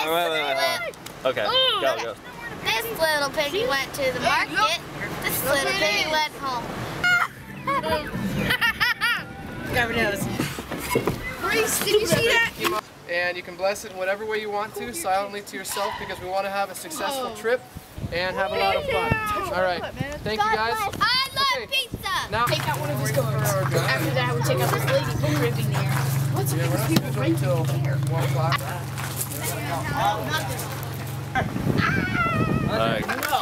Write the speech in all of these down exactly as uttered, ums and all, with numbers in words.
wait, wait, wait, wait. Okay, Ooh, go, okay. go. This little piggy went to the market. This little piggy went home. Grab your nose. Grace, did you see that? And you can bless it in whatever way you want to, silently to yourself, because we want to have a successful trip and have a lot of fun. All right, thank you guys. I love Okay. pizza. Now, Take out one of his doors. After that, I would take out this lady book ribbon there. What's yeah, we're not people scheduled until one o'clock. All right.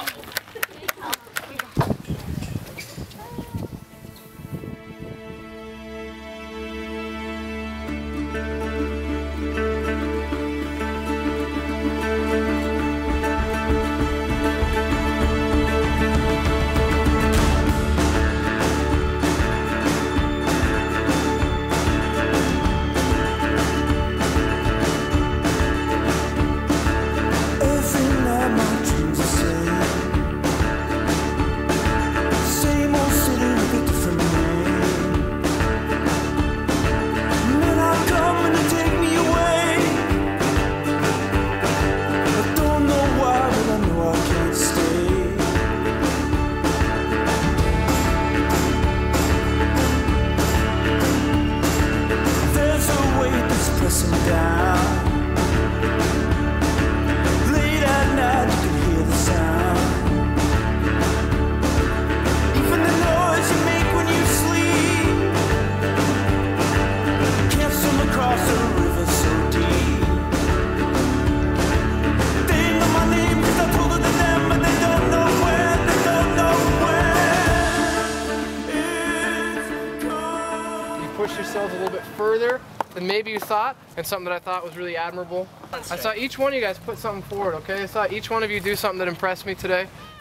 Push yourselves a little bit further than maybe you thought, and something that I thought was really admirable. I saw each one of you guys put something forward, okay? I saw each one of you do something that impressed me today.